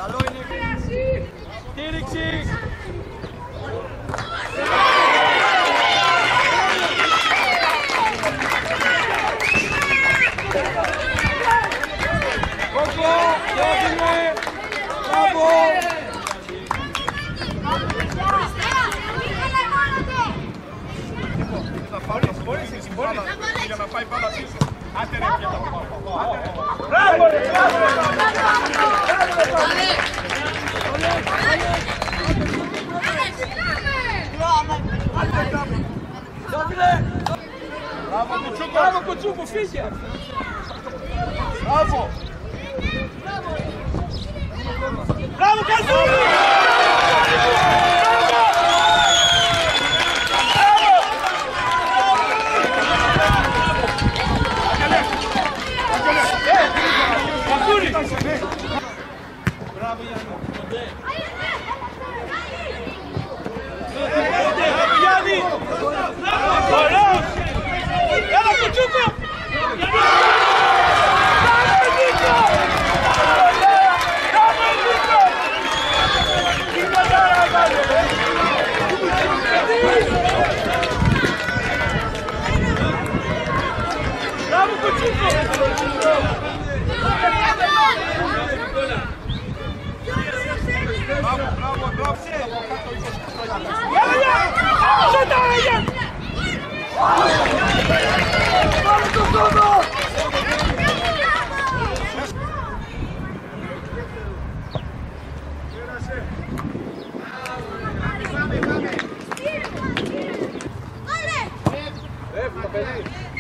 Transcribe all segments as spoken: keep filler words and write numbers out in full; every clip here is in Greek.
Καλό είναι. Στήριξη. Κόκκο, διώχνουμε. Μπράβο. Για να πάει πάνω πίσω. Άντε ρε πια τα πάω. Μπράβο ρε, μπράβο ρε. Μπράβο Κουτσούκο. Μπράβο Κουτσούκο, φύγε. Μπράβο. Μπράβο Καζούλη. Μπράβο Γιάννη! Ωραίος! Έλα Κουτσούκο! Πάμε Νίκο! Πάμε Νίκο! Τι κοντάρα βάλε! Μπράβο Κουτσούκο! Μπράβο, μπράβο, μπράβο! Έλα! Σώτα, Άγια! Πάμε το σώμα! Πάμε, πάμε! Εύκολο παιδί!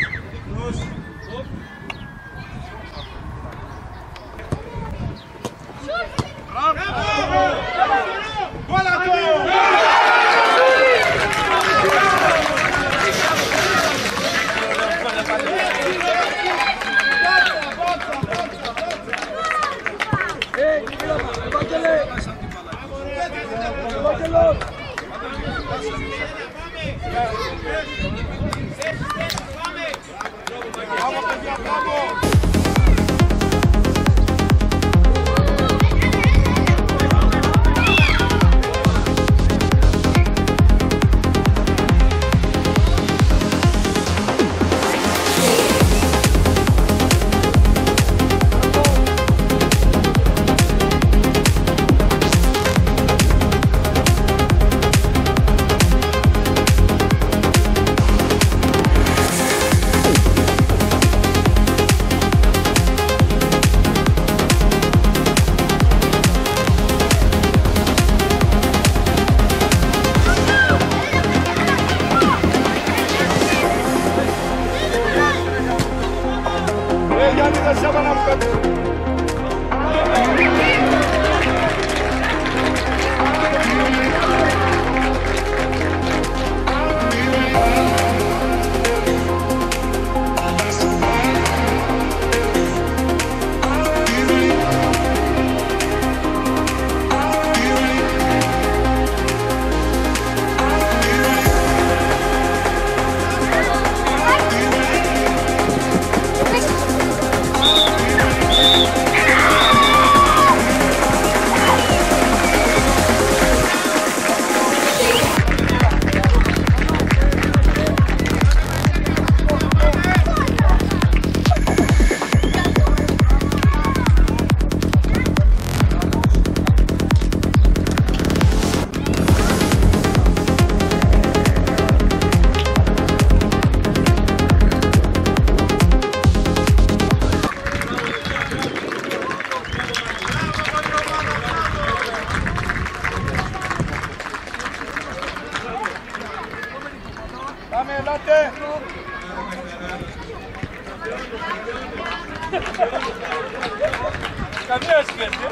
Καμία σχέση.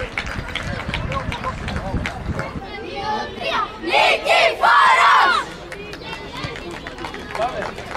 Νικήφορος! Πάμε.